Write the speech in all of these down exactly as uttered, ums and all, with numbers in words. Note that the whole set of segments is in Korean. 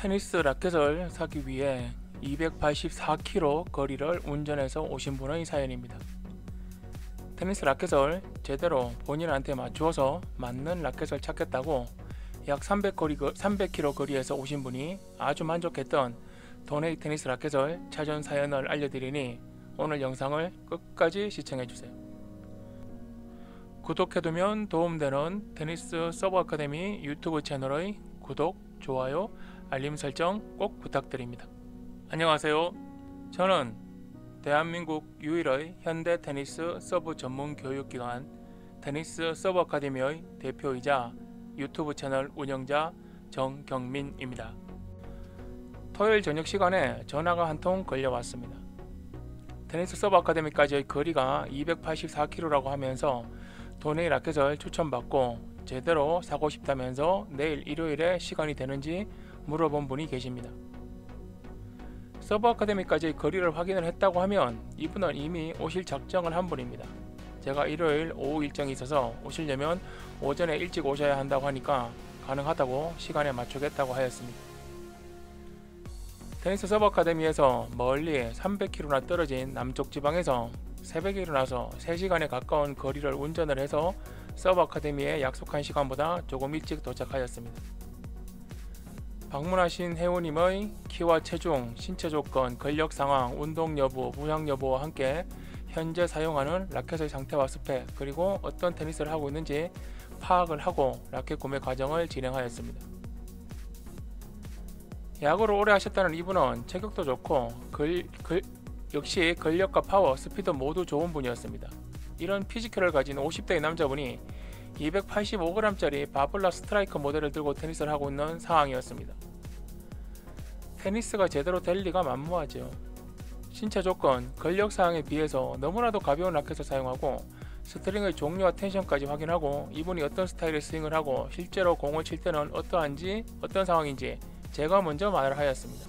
테니스 라켓을 사기 위해 이백팔십사 킬로미터 거리를 운전해서 오신 분의 사연입니다. 테니스 라켓을 제대로 본인한테 맞추어서 맞는 라켓을 찾겠다고 약 삼백 킬로미터 거리에서 오신 분이 아주 만족했던 도네이 테니스 라켓을 찾은 사연을 알려드리니 오늘 영상을 끝까지 시청해주세요. 구독해두면 도움되는 테니스 서브 아카데미 유튜브 채널의 구독, 좋아요, 알림 설정 꼭 부탁드립니다. 안녕하세요. 저는 대한민국 유일의 현대 테니스 서브 전문 교육기관 테니스 서브 아카데미의 대표이자 유튜브 채널 운영자 정경민입니다. 토요일 저녁 시간에 전화가 한 통 걸려왔습니다. 테니스 서브 아카데미까지의 거리가 이백팔십사 킬로미터라고 하면서 도네이 라켓을 추천받고 제대로 사고 싶다면서 내일 일요일에 시간이 되는지 물어본 분이 계십니다. 서브 아카데미까지의 거리를 확인을 했다고 하면 이분은 이미 오실 작정을 한 분입니다. 제가 일요일 오후 일정이 있어서 오시려면 오전에 일찍 오셔야 한다고 하니까 가능하다고 시간에 맞추겠다고 하였습니다. 테니스 서브 아카데미에서 멀리 삼백 킬로미터나 떨어진 남쪽 지방에서 새벽에 일어나서 세 시간에 가까운 거리를 운전을 해서 서브 아카데미에 약속한 시간보다 조금 일찍 도착하였습니다. 방문하신 회원님의 키와 체중, 신체 조건, 근력 상황, 운동 여부, 부상 여부와 함께 현재 사용하는 라켓의 상태와 스펙, 그리고 어떤 테니스를 하고 있는지 파악을 하고 라켓 구매 과정을 진행하였습니다. 야구를 오래 하셨다는 이분은 체격도 좋고 글, 글, 역시 근력과 파워, 스피드 모두 좋은 분이었습니다. 이런 피지컬을 가진 오십 대의 남자분이 이백팔십오 그램짜리 바블라 스트라이커 모델을 들고 테니스를 하고 있는 상황이었습니다. 테니스가 제대로 될 리가 만무하죠. 신체 조건, 근력 사항에 비해서 너무나도 가벼운 라켓을 사용하고 스트링의 종류와 텐션까지 확인하고 이분이 어떤 스타일의 스윙을 하고 실제로 공을 칠 때는 어떠한지 어떤 상황인지 제가 먼저 말을 하였습니다.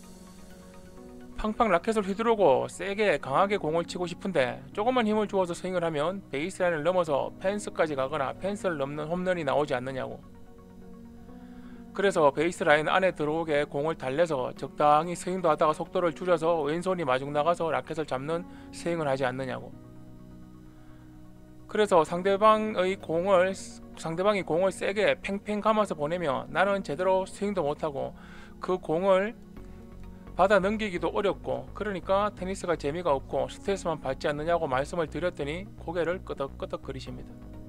팡팡 라켓을 휘두르고 세게 강하게 공을 치고 싶은데 조금만 힘을 주어서 스윙을 하면 베이스라인을 넘어서 펜스까지 가거나 펜스를 넘는 홈런이 나오지 않느냐고. 그래서 베이스라인 안에 들어오게 공을 달래서 적당히 스윙도 하다가 속도를 줄여서 왼손이 마중 나가서 라켓을 잡는 스윙을 하지 않느냐고. 그래서 상대방의 공을 상대방이 공을 세게 팽팽 감아서 보내면 나는 제대로 스윙도 못하고 그 공을 받아 넘기기도 어렵고 그러니까 테니스가 재미가 없고 스트레스만 받지 않느냐고 말씀을 드렸더니 고개를 끄덕끄덕거리십니다.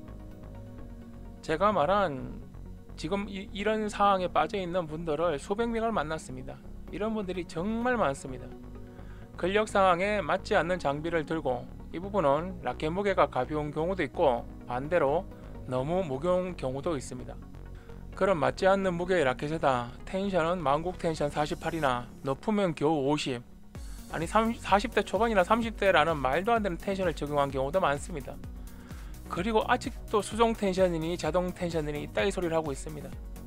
제가 말한 지금 이, 이런 상황에 빠져있는 분들을 수백 명을 만났습니다. 이런 분들이 정말 많습니다. 근력 상황에 맞지 않는 장비를 들고 이 부분은 라켓 무게가 가벼운 경우도 있고 반대로 너무 무거운 경우도 있습니다. 그럼 맞지 않는 무게의 라켓에다 텐션은 만국 텐션 사십팔이나 높으면 겨우 오십, 아니 사십 대 초반이나 삼십 대라는 말도 안 되는 텐션을 적용한 경우도 많습니다. 그리고 아직도 수동 텐션이니 자동 텐션이니 이따위 소리를 하고 있습니다.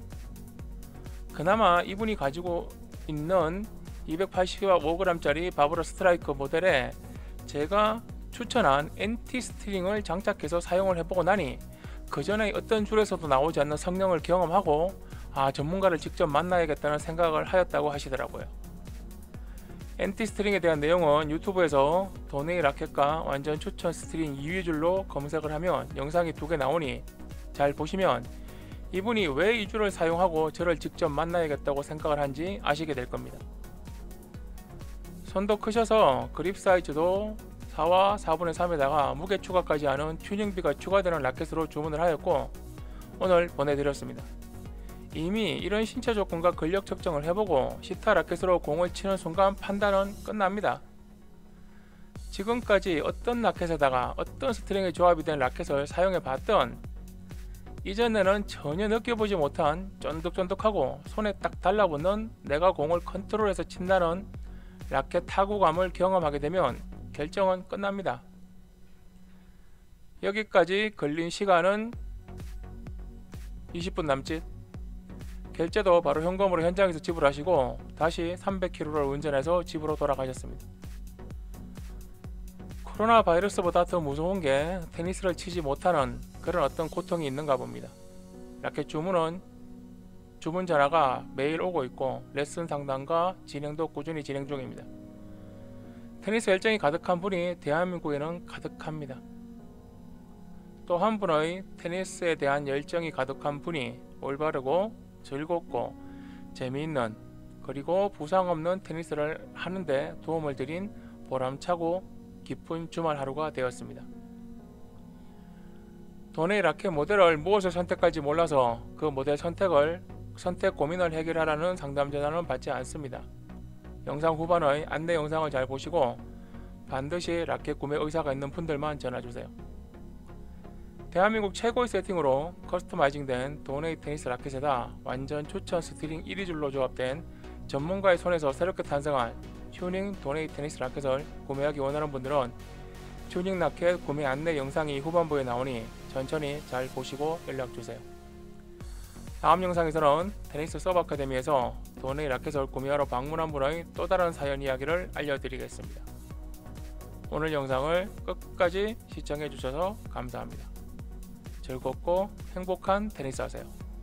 그나마 이분이 가지고 있는 이백팔십오 그램짜리 바브라 스트라이커 모델에 제가 추천한 엔티 스트링을 장착해서 사용을 해보고 나니 그 전에 어떤 줄에서도 나오지 않는 성능을 경험하고 아 전문가를 직접 만나야겠다는 생각을 하였다고 하시더라고요. 엔티 스트링에 대한 내용은 유튜브에서 도네이 라켓과 완전 추천 스트링 이 위 줄로 검색을 하면 영상이 두 개 나오니 잘 보시면 이분이 왜 이 줄을 사용하고 저를 직접 만나야겠다고 생각을 한지 아시게 될 겁니다. 손도 크셔서 그립 사이즈도 사와 사분의 삼에다가 무게 추가까지 하는 튜닝비가 추가되는 라켓으로 주문을 하였고 오늘 보내드렸습니다. 이미 이런 신체 조건과 근력 측정을 해보고 시타 라켓으로 공을 치는 순간 판단은 끝납니다. 지금까지 어떤 라켓에다가 어떤 스트링의 조합이 된 라켓을 사용해 봤던 이전에는 전혀 느껴보지 못한 쫀득쫀득하고 손에 딱 달라붙는 내가 공을 컨트롤해서 친다는 라켓 타구감을 경험하게 되면 결정은 끝납니다. 여기까지 걸린 시간은 이십 분 남짓. 결제도 바로 현금으로 현장에서 지불하시고 다시 삼백 킬로미터를 운전해서 집으로 돌아가셨습니다. 코로나 바이러스보다 더 무서운 게 테니스를 치지 못하는 그런 어떤 고통이 있는가 봅니다. 라켓 주문은 주문 전화가 매일 오고 있고 레슨 상담과 진행도 꾸준히 진행 중입니다. 테니스 열정이 가득한 분이 대한민국에는 가득합니다. 또 한 분의 테니스에 대한 열정이 가득한 분이 올바르고 즐겁고 재미있는 그리고 부상 없는 테니스를 하는데 도움을 드린 보람차고 기쁜 주말 하루가 되었습니다. 도네이 라켓 모델을 무엇을 선택할지 몰라서 그 모델 선택을 선택 고민을 해결하라는 상담 전화는 받지 않습니다. 영상 후반의 안내 영상을 잘 보시고 반드시 라켓 구매 의사가 있는 분들만 전화주세요. 대한민국 최고의 세팅으로 커스터마이징된 도네이 테니스 라켓에다 완전 추천 스트링 일 위 줄로 조합된 전문가의 손에서 새롭게 탄생한 튜닝 도네이 테니스 라켓을 구매하기 원하는 분들은 튜닝 라켓 구매 안내 영상이 후반부에 나오니 천천히 잘 보시고 연락주세요. 다음 영상에서는 테니스 서브 아카데미에서 도네이 라켓을 구매하러 방문한 분의 또 다른 사연 이야기를 알려드리겠습니다. 오늘 영상을 끝까지 시청해 주셔서 감사합니다. 즐겁고 행복한 테니스 하세요.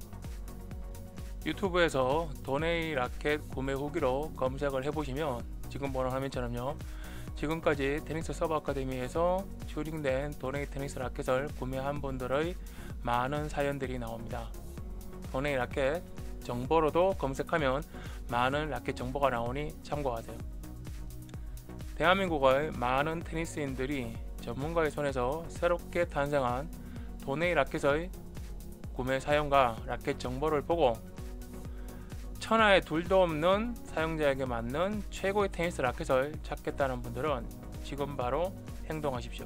유튜브에서 도네이 라켓 구매 후기로 검색을 해보시면 지금 보는 화면처럼요, 지금까지 테니스 서브 아카데미에서 튜닝된 도네이 테니스 라켓을 구매한 분들의 많은 사연들이 나옵니다. 도네이 라켓 정보로도 검색하면 많은 라켓 정보가 나오니 참고하세요. 대한민국의 많은 테니스인들이 전문가의 손에서 새롭게 탄생한 도네이 라켓의 구매 사용과 라켓 정보를 보고 천하에 둘도 없는 사용자에게 맞는 최고의 테니스 라켓을 찾겠다는 분들은 지금 바로 행동하십시오.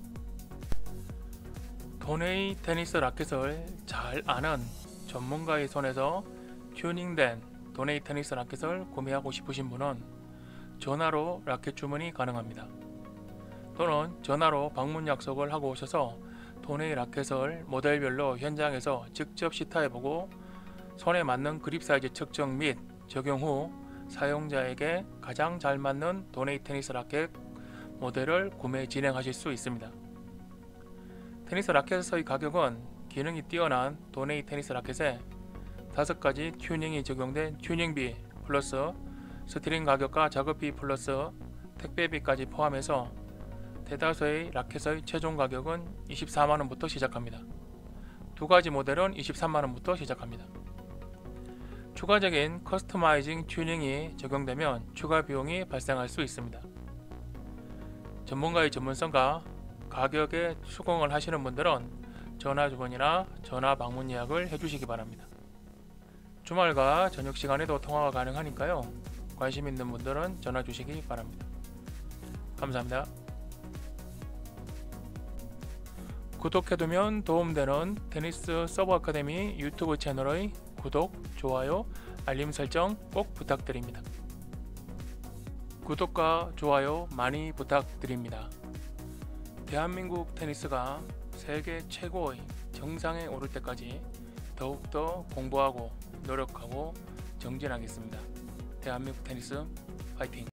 도네이 테니스 라켓을 잘 아는 전문가의 손에서 튜닝된 도네이 테니스 라켓을 구매하고 싶으신 분은 전화로 라켓 주문이 가능합니다. 또는 전화로 방문 약속을 하고 오셔서 도네이 라켓을 모델별로 현장에서 직접 시타해보고 손에 맞는 그립 사이즈 측정 및 적용 후 사용자에게 가장 잘 맞는 도네이 테니스 라켓 모델을 구매 진행하실 수 있습니다. 테니스 라켓의 가격은 기능이 뛰어난 도네이 테니스 라켓에 다섯 가지 튜닝이 적용된 튜닝비 플러스 스트링 가격과 작업비 플러스 택배비까지 포함해서 대다수의 라켓의 최종 가격은 이십사만 원부터 시작합니다. 두 가지 모델은 이십삼만 원부터 시작합니다. 추가적인 커스터마이징 튜닝이 적용되면 추가 비용이 발생할 수 있습니다. 전문가의 전문성과 가격에 수긍을 하시는 분들은 전화 주문이나 전화 방문 예약을 해주시기 바랍니다. 주말과 저녁 시간에도 통화가 가능하니까요, 관심 있는 분들은 전화 주시기 바랍니다. 감사합니다. 구독해두면 도움되는 테니스 서브 아카데미 유튜브 채널의 구독, 좋아요, 알림 설정 꼭 부탁드립니다. 구독과 좋아요 많이 부탁드립니다. 대한민국 테니스가 세계 최고의 정상에 오를 때까지 더욱더 공부하고 노력하고 정진하겠습니다. 대한민국 테니스 파이팅!